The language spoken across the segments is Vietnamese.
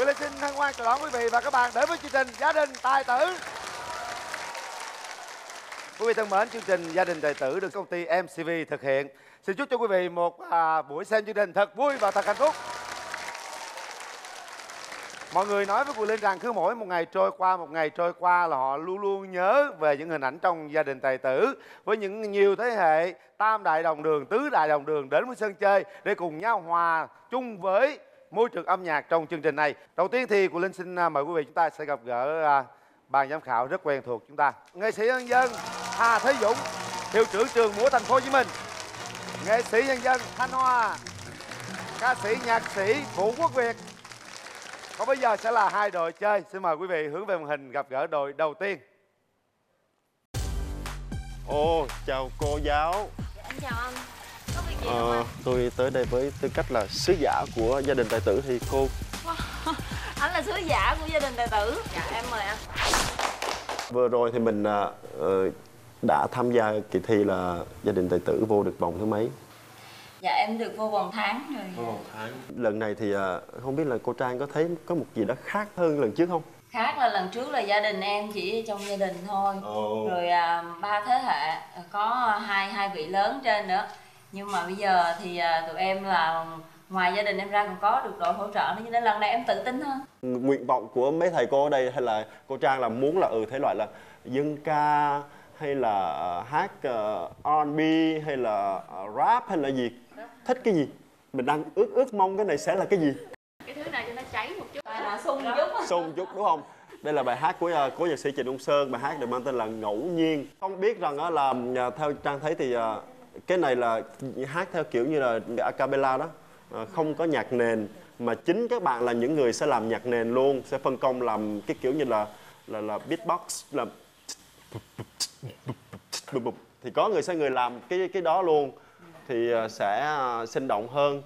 Quyền Linh xin hân hoan chào đón quý vị và các bạn đến với chương trình Gia đình tài tử. Quý vị thân mến, chương trình Gia đình tài tử được công ty MCV thực hiện. Xin chúc cho quý vị một buổi xem chương trình thật vui và thật hạnh phúc. Mọi người nói với Quyền Linh rằng cứ mỗi một ngày trôi qua là họ luôn luôn nhớ về những hình ảnh trong Gia đình tài tử với những nhiều thế hệ tam đại đồng đường, tứ đại đồng đường đến với sân chơi để cùng nhau hòa chung với môi trường âm nhạc trong chương trình này. Đầu tiên thì Quyền Linh xin mời quý vị chúng ta sẽ gặp gỡ ban giám khảo rất quen thuộc chúng ta. Nghệ sĩ nhân dân Hà Thế Dũng, hiệu trưởng trường múa Thành phố Hồ Chí Minh. Nghệ sĩ nhân dân Thanh Hoa, ca sĩ nhạc sĩ Vũ Quốc Việt. Còn bây giờ sẽ là hai đội chơi. Xin mời quý vị hướng về màn hình gặp gỡ đội đầu tiên. Ồ, chào cô giáo. Anh chào anh. Có việc gì không anh? Tôi tới đây với tư cách là sứ giả của Gia đình tài tử thì cô... Anh là sứ giả của Gia đình tài tử. Dạ, em mời anh. Vừa rồi thì mình đã tham gia kỳ thi là Gia đình tài tử vô được vòng thứ mấy? Dạ, em được vô vòng tháng rồi. Vô vòng tháng. Lần này thì không biết là cô Trang có thấy có một gì đó khác hơn lần trước không? Khác là lần trước là gia đình em chỉ trong gia đình thôi. Rồi 3 thế hệ, có hai vị lớn trên nữa. Nhưng mà bây giờ thì tụi em là ngoài gia đình em ra còn có được đội hỗ trợ nữa, cho nên lần này em tự tin hơn. Nguyện vọng của mấy thầy cô ở đây hay là cô Trang là muốn là thể loại là dân ca hay là hát R&B hay là rap hay là gì? Thích cái gì? Mình đang ước mong cái này sẽ là cái gì? Cái thứ này cho nó cháy một chút. Là sung chút. Sung chút đúng không? Đây là bài hát của cố nhạc sĩ Trịnh Công Sơn, bài hát được mang tên là Ngẫu Nhiên. Không biết rằng là theo Trang thấy thì cái này là hát theo kiểu như là a cappella đó, không có nhạc nền mà chính các bạn là những người sẽ làm nhạc nền luôn, sẽ phân công làm cái kiểu như là beatbox, là thì có người sẽ làm cái đó luôn thì sẽ sinh động hơn.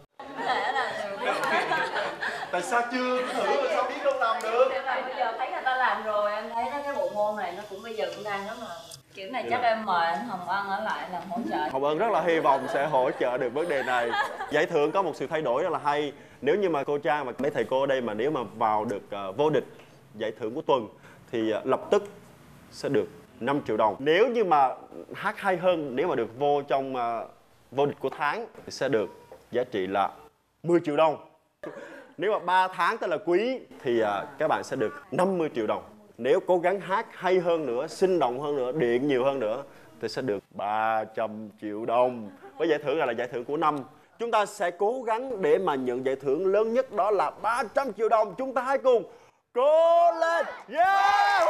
Tại sao chưa thử mà sao biết không làm được? Bây giờ thấy người ta làm rồi, em thấy cái bộ môn này nó cũng bây giờ cũng đang rất là kiểu này. Chắc em mời anh Hồng Ân ở lại làm hỗ trợ. Hồng Ân rất là hy vọng sẽ hỗ trợ được vấn đề này. Giải thưởng có một sự thay đổi rất là hay. Nếu như mà cô Trang và mấy thầy cô ở đây mà nếu mà vào được vô địch giải thưởng của tuần thì lập tức sẽ được 5 triệu đồng. Nếu như mà hát hay hơn, nếu mà được vô trong vô địch của tháng thì sẽ được giá trị là 10 triệu đồng. Nếu mà 3 tháng tức là quý thì các bạn sẽ được 50 triệu đồng. Nếu cố gắng hát hay hơn nữa, sinh động hơn nữa, điện nhiều hơn nữa thì sẽ được 300 triệu đồng. Với giải thưởng này là giải thưởng của năm. Chúng ta sẽ cố gắng để mà nhận giải thưởng lớn nhất, đó là 300 triệu đồng. Chúng ta hãy cùng cố lên. Yeah!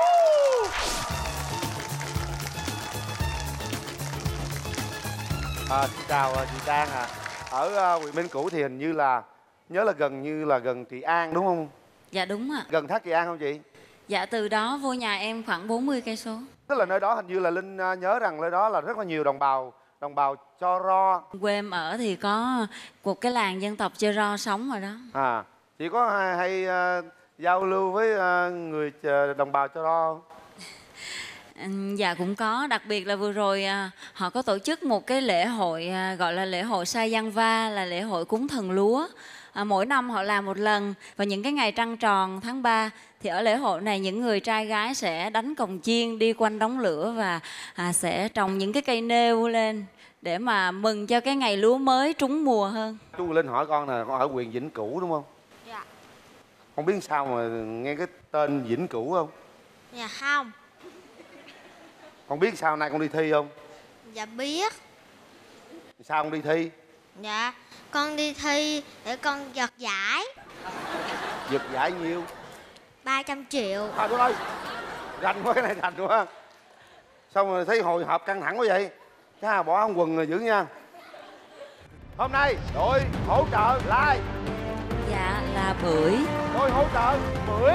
Xin chào chị Trang ạ. Ở huyện Minh Cửu thì hình như là nhớ là gần Trị An đúng không? Dạ đúng ạ. Gần thác Trị An không chị? Dạ từ đó vô nhà em khoảng 40 cây số. Tức là nơi đó hình như là Linh nhớ rằng nơi đó là rất là nhiều đồng bào Cho Ro. Quê em ở thì có một cái làng dân tộc Chơ Ro sống rồi đó. Chị có hay giao lưu với người đồng bào Cho Ro không? Dạ cũng có, đặc biệt là vừa rồi họ có tổ chức một cái lễ hội gọi là lễ hội Sa Giang Va, là lễ hội cúng thần lúa. Mỗi năm họ làm một lần và những cái ngày trăng tròn tháng 3 thì ở lễ hội này những người trai gái sẽ đánh cồng chiên đi quanh đống lửa và sẽ trồng những cái cây nêu lên để mà mừng cho cái ngày lúa mới trúng mùa hơn. Chú Linh hỏi con là con ở huyện Vĩnh Cửu đúng không? Dạ. Không biết sao mà nghe cái tên Vĩnh Cửu không? Dạ không. Con biết sao nay con đi thi không? Dạ biết. Sao con đi thi? Dạ con đi thi để con giật giải. Giật giải nhiêu? 300 triệu. Trời ơi, rành quá, cái này rành quá. Sao mà thấy hồi hộp căng thẳng quá vậy? Cha bỏ áo quần rồi giữ nha. Hôm nay đội hỗ trợ là ai? Dạ là bưởi. Đội hỗ trợ bưởi.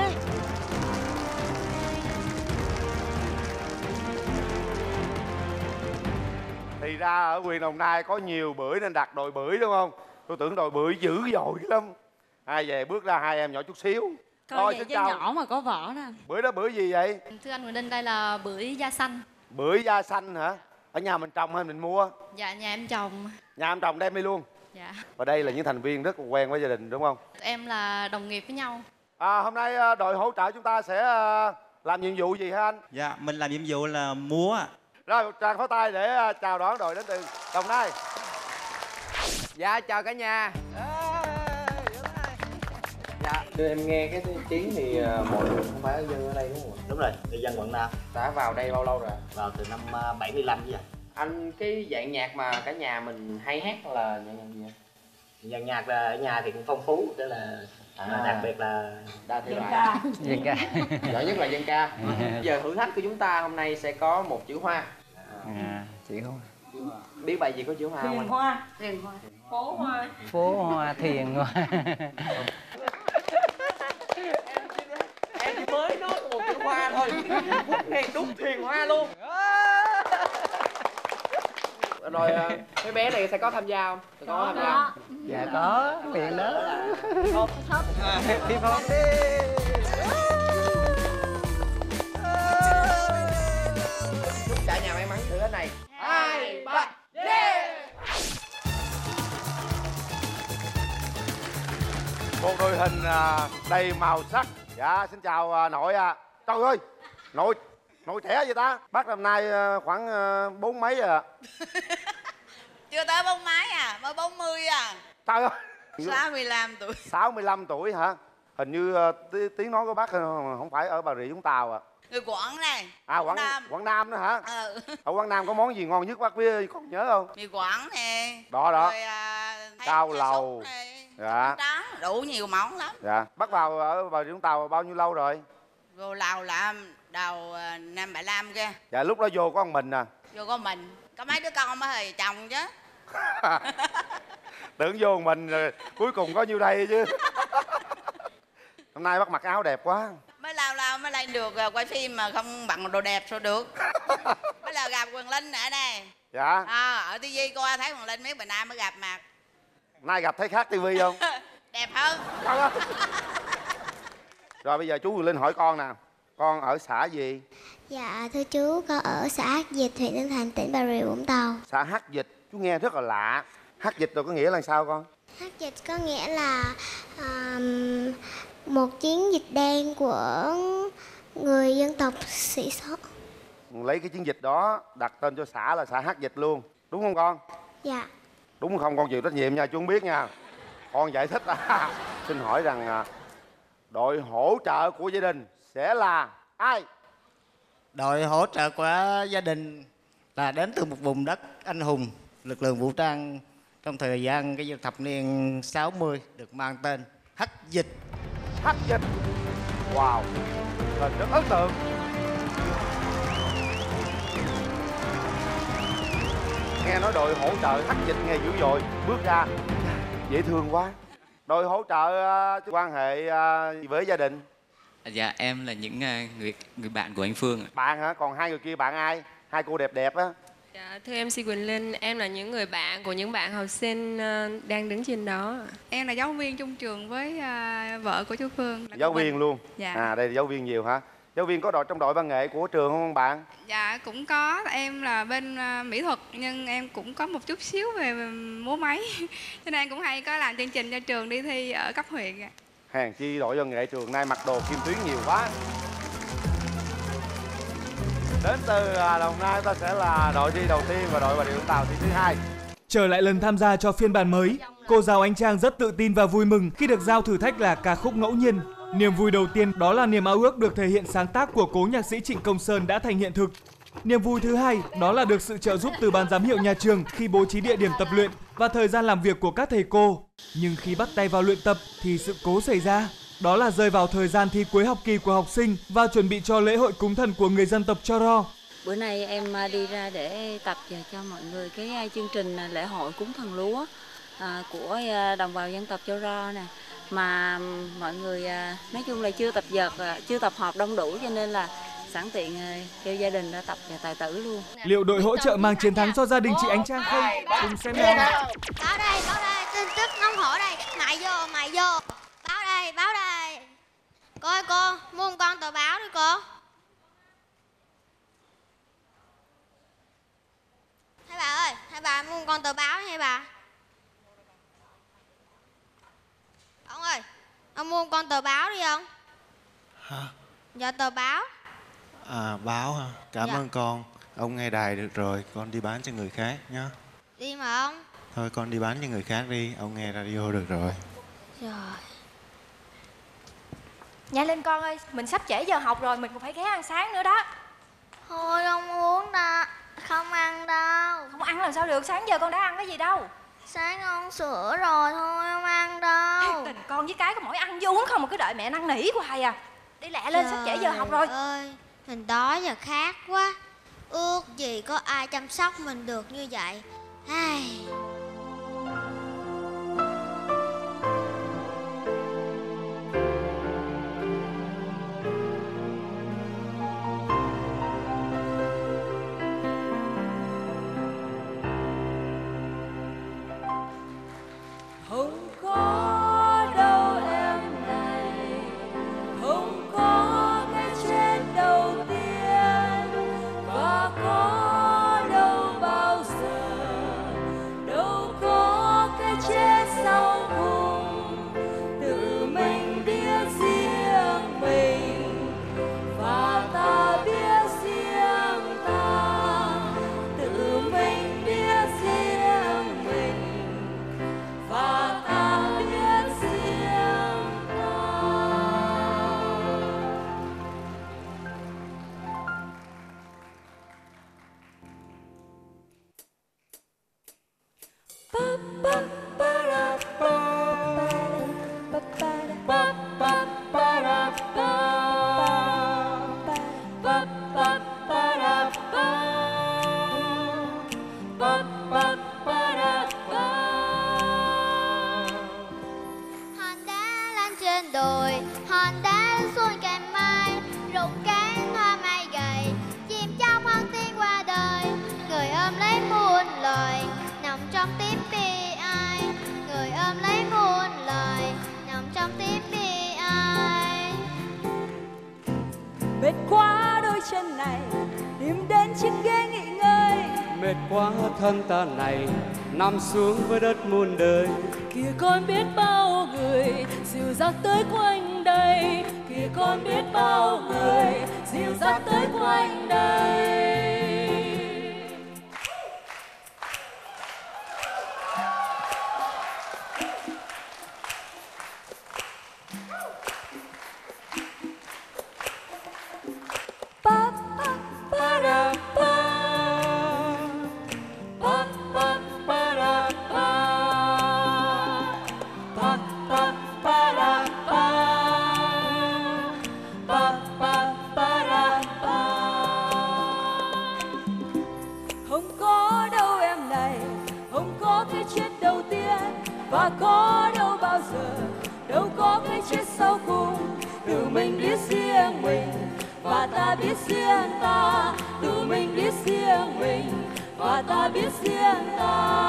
Thì ra ở huyện Đồng Nai có nhiều bưởi nên đặt đội bưởi đúng không? Tôi tưởng đội bưởi dữ dội lắm. Ai về bước ra hai em nhỏ chút xíu. Coi vậy chứ nhỏ mà có vỏ đó. Bưởi đó bưởi gì vậy? Thưa anh Quyền Linh, đây là bưởi da xanh. Bưởi da xanh hả? Ở nhà mình trồng hay mình mua? Dạ, nhà em trồng. Nhà em trồng đem đi luôn? Dạ. Và đây là những thành viên rất quen với gia đình đúng không? Tụi em là đồng nghiệp với nhau. Hôm nay đội hỗ trợ chúng ta sẽ làm nhiệm vụ gì hả anh? Dạ, mình làm nhiệm vụ là múa ạ. Rồi, một tràng pháo tay để chào đón đội đến từ Đồng Nai. Dạ, chào cả nhà. Dạ, Thưa em nghe cái tiếng thì mọi người không phải dân ở đây đúng không ạ? Đúng rồi, người dân Quảng Nam. Đã vào đây bao lâu rồi? Vào từ năm 75 chứ vậy. Anh cái dạng nhạc mà cả nhà mình hay hát là nhạc gì ạ? Dàn nhạc là ở nhà thì cũng phong phú, tức là đặc biệt là đa thể loại. dân ca. Giỏi nhất là dân ca. Giờ thử thách của chúng ta hôm nay sẽ có một chữ hoa. Chị không? Biết bài gì có chữ hoa không anh? Hoa. Phố hoa. Phố hoa, thiền hoa. Em chỉ mới nói một chữ hoa thôi, phút này đúng thiền hoa luôn. Rồi mấy bé này sẽ có tham gia không? Có tham gia không? Dạ có, miệng đó. Không. Thì phong đi. Chúc cả nhà may mắn thử cái này. 2, 3, yeah! Một đội hình đầy màu sắc. Dạ, xin chào nội à. Trời ơi, nội trẻ vậy ta? Bác năm nay khoảng 40 mấy à. Chưa tới 40 mấy à, mới 40 à. Trời ơi, 65 tuổi. 65 tuổi hả? Hình như tiếng nói của bác không phải ở Bà Rịa Vũng Tàu à. Người Quảng này. Quảng Nam nữa hả? Ở Quảng Nam có món gì ngon nhất bác biết còn nhớ không? Mì Quảng nè. Đó. Rồi cao lầu. Dạ. Trắng, đủ nhiều món lắm. Dạ. Bác vào ở Bà Rịa Vũng Tàu bao nhiêu lâu rồi? Vô lầu là đầu năm 75 kia. Dạ, lúc đó vô có một mình à. Vô có mình. Có mấy đứa con mới thì chồng chứ. Tưởng vô một mình rồi cuối cùng có nhiêu đây chứ. Hôm nay bác mặc áo đẹp quá. Mới lâu mới lên được quay phim mà không bằng đồ đẹp sao được. Mới là gặp Quyền Linh ở đây. Dạ. Ở TV coi thấy Quyền Linh mấy bữa nay mới gặp mặt. Nay gặp thấy khác tivi không? Đẹp hơn. Rồi bây giờ chú Quyền Linh hỏi con nè. Con ở xã gì? Dạ thưa chú, con ở xã Hắc Dịch, huyện Tân Thành, tỉnh Bà Rịa Vũng Tàu. Xã Hắc Dịch. Chú nghe rất là lạ. Hắc Dịch rồi có nghĩa là sao con? Hắc Dịch có nghĩa là một chiến dịch đen của người dân tộc Sĩ Số. Lấy cái chiến dịch đó đặt tên cho xã là xã Hắc Dịch luôn. Đúng không con? Dạ. Đúng không? Con chịu trách nhiệm nha, chú không biết nha. Con giải thích. Xin hỏi rằng đội hỗ trợ của gia đình sẽ là ai? Đội hỗ trợ của gia đình là đến từ một vùng đất anh hùng, lực lượng vũ trang trong thời gian cái thập niên 60 được mang tên Hắc Dịch. Hắc Dịch. Wow, tên rất ấn tượng. Nghe nói đội hỗ trợ Hắc Dịch nghe dữ dội, bước ra dễ thương quá. Đội hỗ trợ quan hệ với gia đình. Dạ em là những người bạn của anh Phương. Bạn hả? Còn hai người kia bạn ai? Hai cô đẹp đẹp á. Dạ, thưa MC Quỳnh Linh, em là những người bạn của những bạn học sinh đang đứng trên đó. Em là giáo viên chung trường với vợ của chú Phương. Giáo viên luôn. Dạ. Đây là giáo viên nhiều hả? Giáo viên có đội trong đội văn nghệ của trường không bạn? Dạ cũng có, em là bên mỹ thuật nhưng em cũng có một chút xíu về múa máy. Cho nên em cũng hay có làm chương trình cho trường đi thi ở cấp huyện. Hèn chi đội văn nghệ trường nay mặc đồ Kim Tuyến nhiều quá. Đến từ Đồng Nai ta sẽ là đội thi đầu tiên và đội Bà Rịa Vũng Tàu thi thứ hai. Trở lại lần tham gia cho phiên bản mới, cô giáo Ánh Trang rất tự tin và vui mừng khi được giao thử thách là ca khúc ngẫu nhiên. Niềm vui đầu tiên đó là niềm ao ước được thể hiện sáng tác của cố nhạc sĩ Trịnh Công Sơn đã thành hiện thực. Niềm vui thứ hai đó là được sự trợ giúp từ ban giám hiệu nhà trường khi bố trí địa điểm tập luyện và thời gian làm việc của các thầy cô. Nhưng khi bắt tay vào luyện tập thì sự cố xảy ra. Đó là rơi vào thời gian thi cuối học kỳ của học sinh và chuẩn bị cho lễ hội cúng thần của người dân tộc Cho Ro. Bữa nay em đi ra để tập cho mọi người cái chương trình lễ hội cúng thần lúa của đồng bào dân tộc Cho Ro nè. Mà mọi người nói chung là chưa tập dượt, chưa tập hợp đông đủ cho nên là sẵn tiện kêu gia đình đã tập và tài tử luôn. Liệu đội hỗ trợ mang chiến thắng cho gia đình chị Ánh Trang không? Cùng xem nào. Báo đây, tin tức nóng hổi đây. Mày vô. Báo đây. Coi cô, mua một con tờ báo đi cô. Hai bà ơi, hai bà mua một con tờ báo hay bà? Ông ơi, ông mua con tờ báo đi không? Hả? Dạ tờ báo. À, báo hả? Cảm Dạ. ơn con. Ông nghe đài được rồi, con đi bán cho người khác nhé. Đi mà ông. Thôi con đi bán cho người khác đi, ông nghe radio được rồi. Rồi. Nhanh lên con ơi, mình sắp trễ giờ học rồi, mình còn phải ghé ăn sáng nữa đó. Thôi không uống đâu, không ăn đâu. Không ăn làm sao được, sáng giờ con đã ăn cái gì đâu. Sáng con sữa rồi, thôi không ăn đâu. Tình con với cái có mỗi ăn vô uống không mà cứ đợi mẹ năn nỉ hoài à. Đi lẹ lên, sắp trễ giờ học rồi. Trời ơi, mình đói và khát quá. Ước gì có ai chăm sóc mình được như vậy. Ai... Không có đâu em này, không có cái chết đầu tiên, và có đâu bao giờ, đâu có cái chết sau cùng. Tự mình biết riêng mình, và ta biết riêng ta. Tự mình biết riêng mình, và ta biết riêng ta. Hòn đá lăn trên đồi, hòn đá xuống cành mai, rụng cánh hoa mai gầy, chim trong hoang tiên qua đời. Người ôm lấy muôn lời, nằm trong tim bi ai. Người ôm lấy muôn lời, nằm trong tim bi ai. Mệt quá đôi chân này, tìm đến chiếc ghế nghỉ ngơi. Mệt quá thân ta này, nằm xuống với đất muôn đời. Kìa con biết bao người dìu dắt tới quanh đây. Kìa con biết bao người dìu dắt tới quanh đây. Không có đâu em này, không có cái chết đầu tiên, và có đâu bao giờ, đâu có cái chết sau cùng. Tự mình biết riêng mình, và ta biết riêng ta. Tự mình biết riêng mình, và ta biết riêng ta.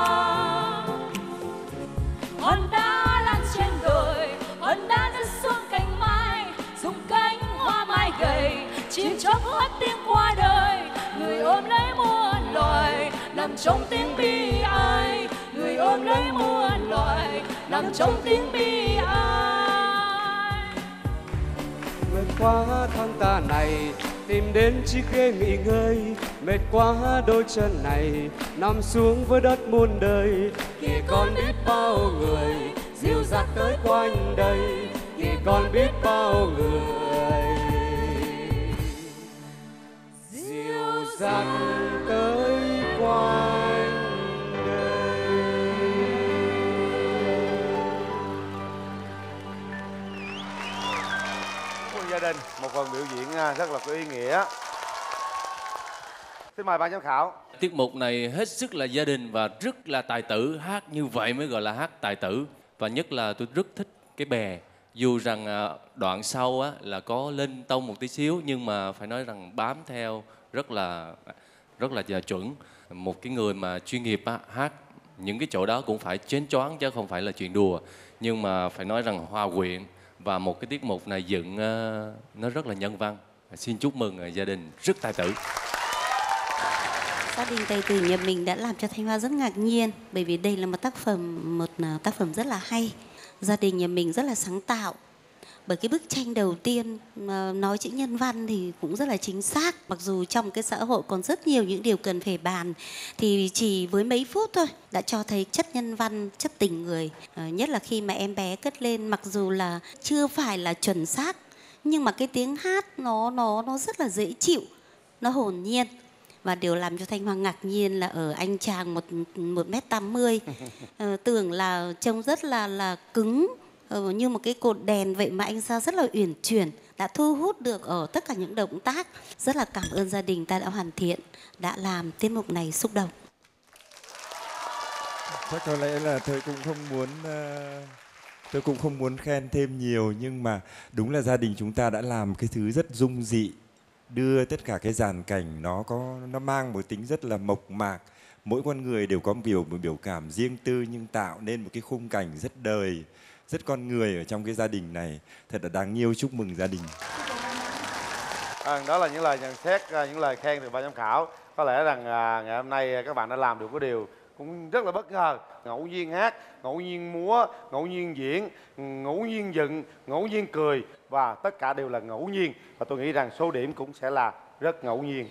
Hòn đá lăn trên đồi, hòn đá rơi xuống cành mai, rụng cánh hoa mai gầy, chim chóc hót tiếng qua đời. Người ôm lấy muôn loài, nằm trong tiếng bi ai. Người ôm lấy muôn loài, nằm trong tiếng bi ai. Mệt quá thân ta này, tìm đến chiếc ghế nghỉ ngơi. Mệt quá đôi chân này, nằm xuống với đất muôn đời. Kìa con biết bao người dìu dắt tới quanh đây. Kìa con biết bao người dìu dắt tới quanh đây. Của gia đình, một phần biểu diễn rất là có ý nghĩa. Xin mời ban giám khảo. Tiết mục này hết sức là gia đình và rất là tài tử. Hát như vậy mới gọi là hát tài tử. Và nhất là tôi rất thích cái bè. Dù rằng đoạn sau á, là có lên tông một tí xíu, nhưng mà phải nói rằng bám theo rất là chuẩn. Một cái người mà chuyên nghiệp á, hát những cái chỗ đó cũng phải chến choáng chứ không phải là chuyện đùa. Nhưng mà phải nói rằng hòa quyện và một cái tiết mục này dựng nó rất là nhân văn. Xin chúc mừng gia đình rất tài tử. Gia đình tài tử nhà mình đã làm cho Thanh Hoa rất ngạc nhiên, bởi vì đây là một tác phẩm rất là hay. Gia đình nhà mình rất là sáng tạo, Bởi cái bức tranh đầu tiên nói chữ nhân văn thì cũng rất là chính xác. Mặc dù trong cái xã hội còn rất nhiều những điều cần phải bàn, thì chỉ với mấy phút thôi đã cho thấy chất nhân văn, chất tình người. Nhất là khi mà em bé cất lên, mặc dù là chưa phải là chuẩn xác, nhưng mà cái tiếng hát nó rất là dễ chịu, nó hồn nhiên. Và điều làm cho Thanh Hoa ngạc nhiên là ở anh chàng 1m80, tưởng là trông rất là cứng, như một cái cột đèn vậy mà anh ra rất là uyển chuyển, đã thu hút được ở tất cả những động tác. Rất là cảm ơn gia đình ta đã hoàn thiện, đã làm tiết mục này xúc động. Chắc có lẽ là tôi cũng không muốn khen thêm nhiều, nhưng mà đúng là gia đình chúng ta đã làm cái thứ rất dung dị, đưa tất cả cái dàn cảnh nó mang một tính rất là mộc mạc. Mỗi con người đều có một biểu cảm riêng tư, nhưng tạo nên một cái khung cảnh rất đời, rất con người ở trong cái gia đình này. Thật là đáng yêu, chúc mừng gia đình. Đó là những lời nhận xét, những lời khen từ ban giám khảo. Có lẽ rằng ngày hôm nay các bạn đã làm được cái điều cũng rất là bất ngờ. Ngẫu nhiên hát, ngẫu nhiên múa, ngẫu nhiên diễn, ngẫu nhiên dựng, ngẫu nhiên cười, và tất cả đều là ngẫu nhiên. Và tôi nghĩ rằng số điểm cũng sẽ là rất ngẫu nhiên.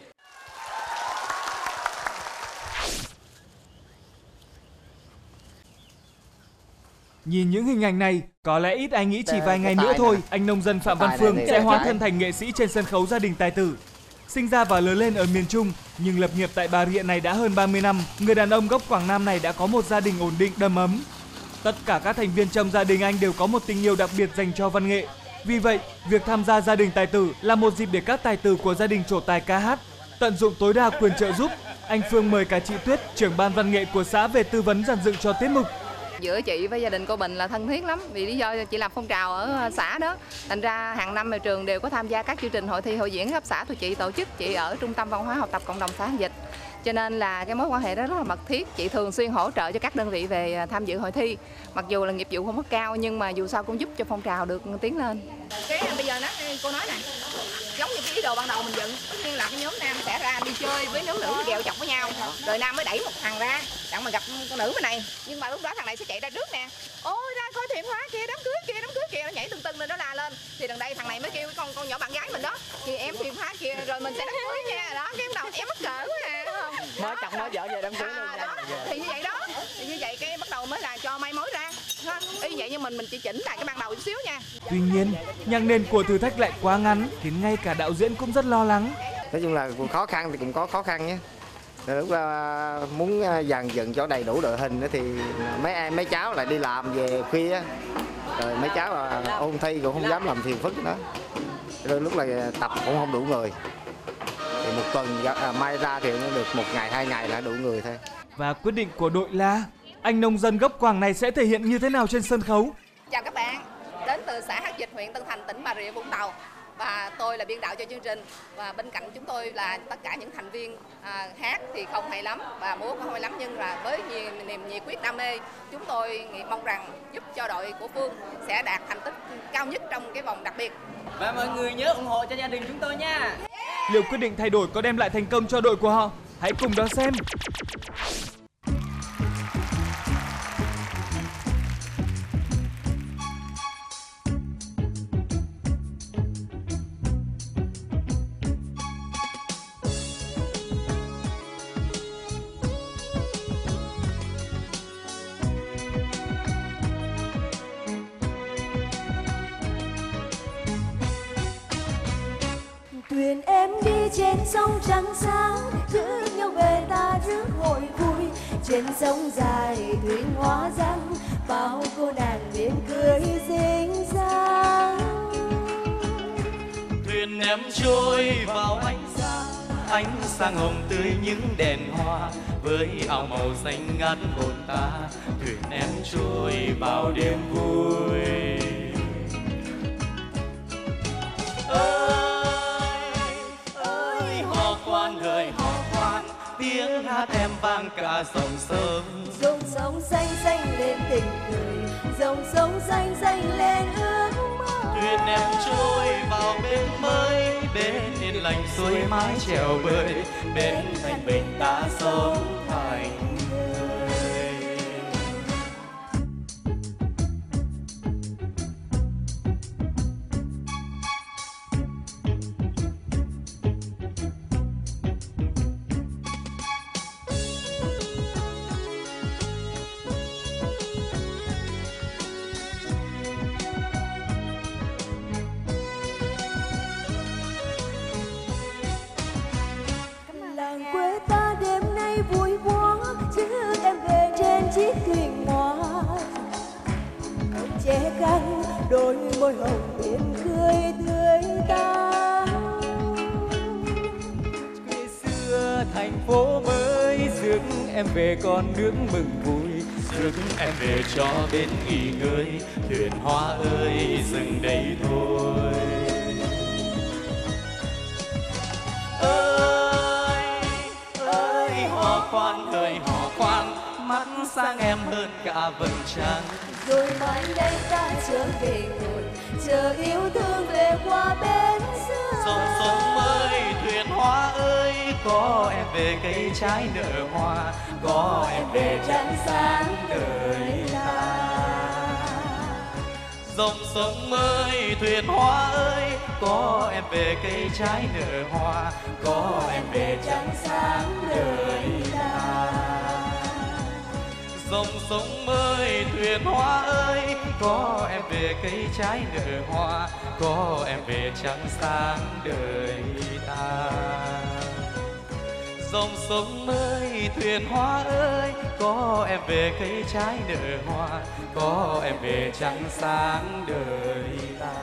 Nhìn những hình ảnh này, có lẽ ít ai nghĩ chỉ vài ngày nữa thôi, anh nông dân Phạm Văn Phương sẽ hóa thân thành nghệ sĩ trên sân khấu gia đình tài tử. Sinh ra và lớn lên ở miền Trung, nhưng lập nghiệp tại Bà Rịa này đã hơn 30 năm, người đàn ông gốc Quảng Nam này đã có một gia đình ổn định, đầm ấm. Tất cả các thành viên trong gia đình anh đều có một tình yêu đặc biệt dành cho văn nghệ. Vì vậy, việc tham gia gia đình tài tử là một dịp để các tài tử của gia đình trổ tài ca hát. Tận dụng tối đa quyền trợ giúp, anh Phương mời cả chị Tuyết, trưởng ban văn nghệ của xã về tư vấn dàn dựng cho tiết mục. Giữa chị với gia đình cô Bình là thân thiết lắm, vì lý do chị làm phong trào ở xã đó. Thành ra hàng năm trường đều có tham gia các chương trình hội thi hội diễn cấp xã tụi chị tổ chức. Chị ở trung tâm văn hóa học tập cộng đồng xã Hàng Dịch, cho nên là cái mối quan hệ đó rất là mật thiết. Chị thường xuyên hỗ trợ cho các đơn vị về tham dự hội thi. Mặc dù là nghiệp vụ không có cao, nhưng mà dù sao cũng giúp cho phong trào được tiến lên. Cái bây giờ cô nói nè, giống như cái ý đồ ban đầu mình dựng, tất nhiên là cái nhóm nam sẽ ra đi chơi với nhóm nữ ghẹo chọc với nhau, rồi nam mới đẩy một thằng ra đặng mà gặp con nữ bên này, nhưng mà lúc đó thằng này sẽ chạy ra trước nè, ôi ra coi Thiện Hóa kia, đám cưới kìa, nó nhảy tưng tưng lên, nó la lên, thì đằng đây thằng này mới kêu con nhỏ bạn gái mình đó, thì em Thiện Hóa kìa, rồi mình sẽ đám cưới nha, đó cái đầu em mắc cỡ quá nè, không? Mới chồng nói vợ về đám cưới luôn nha. Thì như vậy đó, thì như vậy cái bắt đầu mới là cho mai mối ra. Ý vậy nhưng mình chỉ chỉnh lại cái ban đầu chút xíu nha. Tuy nhiên, nhạc nền của thử thách lại quá ngắn, khiến ngay cả đạo diễn cũng rất lo lắng. Nói chung là khó khăn thì cũng có khó khăn nhé. Lúc muốn dàn dựng cho đầy đủ đội hình thì mấy cháu lại đi làm về khuya, rồi mấy cháu ôn thi cũng không dám làm phiền phức nữa. Rồi lúc là tập cũng không đủ người. Thì một tuần may ra thì nó được 1 ngày 2 ngày là đủ người thôi. Và quyết định của đội là anh nông dân gốc Quảng này sẽ thể hiện như thế nào trên sân khấu? Chào các bạn, đến từ xã Hắc Dịch, huyện Tân Thành, tỉnh Bà Rịa Vũng Tàu. Và tôi là biên đạo cho chương trình. Và bên cạnh chúng tôi là tất cả những thành viên hát thì không hay lắm và múa cũng không hay lắm, nhưng là với niềm nhiệt quyết đam mê, chúng tôi mong rằng giúp cho đội của Phương sẽ đạt thành tích cao nhất trong cái vòng đặc biệt. Và mọi người nhớ ủng hộ cho gia đình chúng tôi nha. Liệu quyết định thay đổi có đem lại thành công cho đội của họ? Hãy cùng đón xem. Thuyền em đi trên sông trắng sáng, giữ nhau về ta rước hội vui. Trên sông dài thuyền hóa răng, bao cô nàng miệng cười xinh xắn. Thuyền em trôi vào ánh sáng hồng tươi những đèn hoa, với áo màu xanh ngát hồn ta. Thuyền em trôi vào đêm vui. Đời hò khoan, tiếng hát em vang cả dòng sông. Dòng sông xanh xanh lên tình người, dòng sông xanh xanh lên ước mơ. Thuyền em trôi vào bên mới, bên yên lành xuôi mái chèo bơi, bên thanh bình ta sống thành người. vui quá rước em về trên chiếc thuyền hoa. Ông che căng đôi môi hồng mỉm cười tươi tắn. Ngày xưa thành phố mới rước em về con nước mừng vui, rước em về cho bên nghỉ ngơi, thuyền hoa ơi dừng đây thôi. Ơi hò khoan ơi hò khoan, mắt sáng em hơn cả vầng trăng. Rồi mai đây ta trở về nguồn, chờ yêu thương về qua bên xưa. Dòng sông ơi thuyền hoa ơi, có em về cây trái nở hoa, có em về trăng sáng đời ta. Dòng sông ơi thuyền hoa ơi, có em về cây trái nở hoa, có em về trăng sáng đời ta. Dòng sông ơi thuyền hoa ơi, có em về cây trái nở hoa, có em về trăng sáng đời ta. Dòng sông ơi thuyền hoa ơi, có em về cây trái nở hoa, có em về trăng sáng đời ta.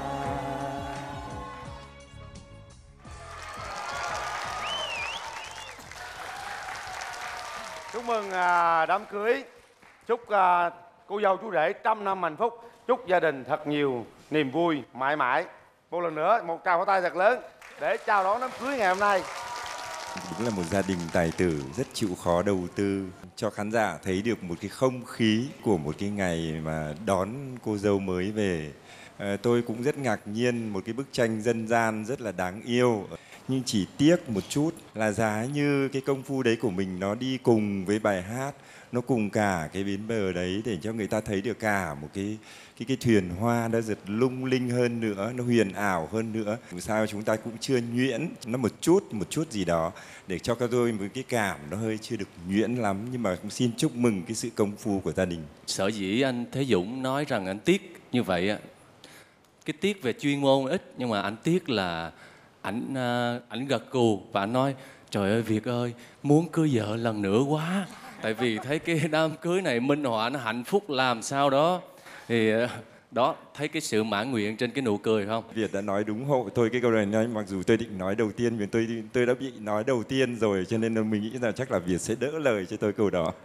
Chúc mừng đám cưới. Chúc cô dâu chú rể trăm năm hạnh phúc. Chúc gia đình thật nhiều niềm vui mãi mãi. Một lần nữa một tràng pháo tay thật lớn để chào đón đám cưới ngày hôm nay. Đúng là một gia đình tài tử rất chịu khó đầu tư, cho khán giả thấy được một cái không khí của một cái ngày mà đón cô dâu mới về. Tôi cũng rất ngạc nhiên, một cái bức tranh dân gian rất là đáng yêu. Nhưng chỉ tiếc một chút là giá như cái công phu đấy của mình nó đi cùng với bài hát, nó cùng cả cái bến bờ đấy để cho người ta thấy được cả một cái thuyền hoa nó giật lung linh hơn nữa, nó huyền ảo hơn nữa. Dù sao chúng ta cũng chưa nhuyễn, nó một chút gì đó để cho các tôi một cái cảm nó hơi chưa được nhuyễn lắm, nhưng mà cũng xin chúc mừng cái sự công phu của gia đình. Sở dĩ anh Thế Dũng nói rằng anh tiếc như vậy, cái tiếc về chuyên môn ít, nhưng mà anh tiếc là ảnh gật gù và anh nói trời ơi Việt ơi, muốn cưới vợ lần nữa quá. Tại vì thấy cái đám cưới này minh họa nó hạnh phúc làm sao đó. Thì đó, thấy cái sự mãn nguyện trên cái nụ cười không? Việt đã nói đúng hộ tôi cái câu này, nói mặc dù tôi định nói đầu tiên, vì tôi đã bị nói đầu tiên rồi, cho nên là mình nghĩ là chắc là Việt sẽ đỡ lời cho tôi câu đó.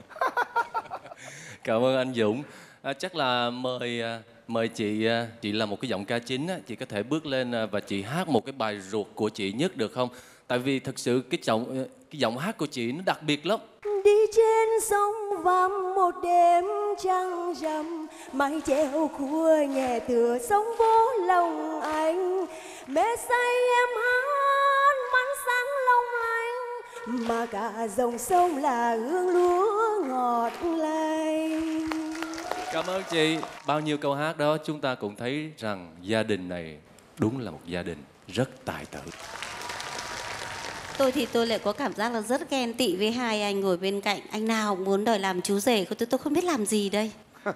Cảm ơn anh Dũng. Chắc là mời chị là một cái giọng ca chính, chị có thể bước lên và chị hát một cái bài ruột của chị nhất được không? Tại vì thật sự cái giọng hát của chị nó đặc biệt lắm. Đi trên sông vàm một đêm trăng rằm, mái chèo khua nhẹ tựa sóng vỗ lòng anh. Mẹ say em hát mắt sáng long lanh, mà cả dòng sông là hương lúa ngọt lành. Cảm ơn chị. Bao nhiêu câu hát đó chúng ta cũng thấy rằng gia đình này đúng là một gia đình rất tài tử. Tôi thì tôi lại có cảm giác là rất ghen tị với hai anh ngồi bên cạnh. Anh nào cũng muốn đòi làm chú rể của tôi không biết làm gì đây.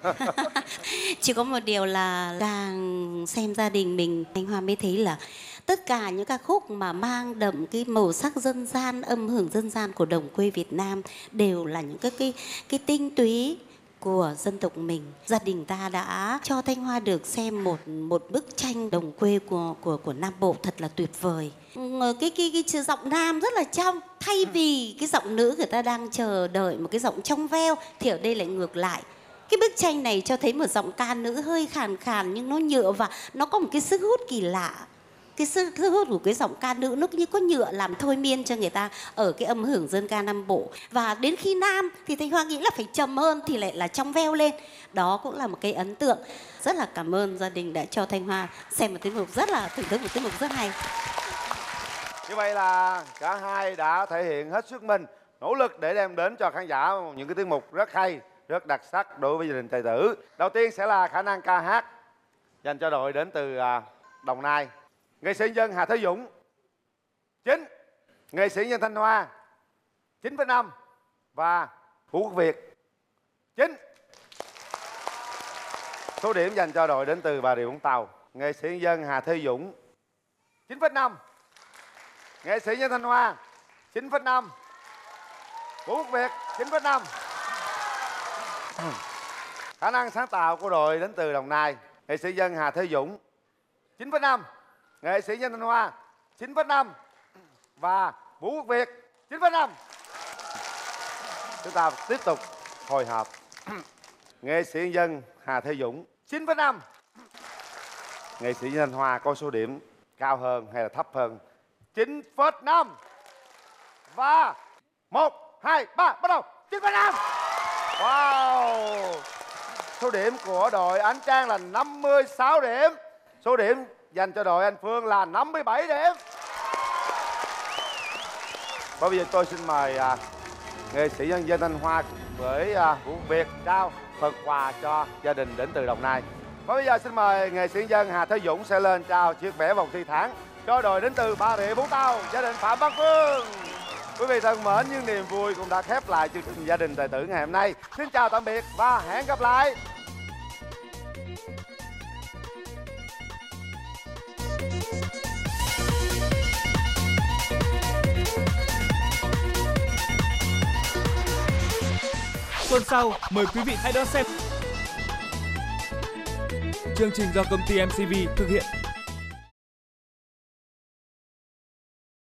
Chỉ có một điều là càng xem gia đình mình, anh Hoa mới thấy là tất cả những ca khúc mà mang đậm cái màu sắc dân gian, âm hưởng dân gian của đồng quê Việt Nam đều là những cái tinh túy của dân tộc mình. Gia đình ta đã cho Thanh Hoa được xem một bức tranh đồng quê của Nam Bộ thật là tuyệt vời. Cái giọng nam rất là trong, thay vì cái giọng nữ người ta đang chờ đợi một cái giọng trong veo thì ở đây lại ngược lại. Cái bức tranh này cho thấy một giọng ca nữ hơi khàn khàn nhưng nó nhựa và nó có một cái sức hút kỳ lạ. Cái sức hút của cái giọng ca nữ nó như có nhựa làm thôi miên cho người ta ở cái âm hưởng dân ca Nam Bộ. Và đến khi nam thì Thanh Hoa nghĩ là phải trầm hơn thì lại là trong veo lên. Đó cũng là một cái ấn tượng. Rất là cảm ơn gia đình đã cho Thanh Hoa xem một tiết mục rất là thưởng thức, một tiết mục rất hay. Như vậy là cả hai đã thể hiện hết sức mình, nỗ lực để đem đến cho khán giả những cái tiết mục rất hay, rất đặc sắc đối với gia đình tài tử. Đầu tiên sẽ là khả năng ca hát dành cho đội đến từ Đồng Nai. Nghệ sĩ nhân Hà Thế Dũng 9, nghệ sĩ nhân Thanh Hoa 9,5 và Vũ Quốc Việt 9. Số điểm dành cho đội đến từ Bà Rịa Vũng Tàu. Nghệ sĩ nhân Hà Thế Dũng 9,5, nghệ sĩ nhân Thanh Hoa 9,5, Vũ Quốc Việt 9,5. Khả năng sáng tạo của đội đến từ Đồng Nai, nghệ sĩ dân Hà Thế Dũng 9,5. Nghệ sĩ nhân Thanh Hoa 9,5. Và Vũ Quốc Việt 9,5. Chúng ta tiếp tục hồi hộp. Nghệ sĩ nhân dân Hà Thế Dũng 9,5. Nghệ sĩ nhân Thanh Hoa có số điểm cao hơn hay là thấp hơn? 9,5. Và 1, 2, 3 bắt đầu. 9,5. Wow. Số điểm của đội Ánh Trang là 56 điểm. Số điểm dành cho đội Anh Phương là 57 điểm. Và bây giờ tôi xin mời nghệ sĩ nhân dân Thanh Hoa với Vũ Việt trao phần quà cho gia đình đến từ Đồng Nai. Và bây giờ xin mời nghệ sĩ nhân dân Hà Thế Dũng sẽ lên trao chiếc vé vòng thi tháng cho đội đến từ Bà Rịa Vũng Tàu, gia đình Phạm Văn Phương. Quý vị thân mến, những niềm vui cũng đã khép lại chương trình Gia đình Tài tử ngày hôm nay. Xin chào tạm biệt và hẹn gặp lại. Tuần sau, mời quý vị hãy đón xem. Chương trình do công ty MCV thực hiện.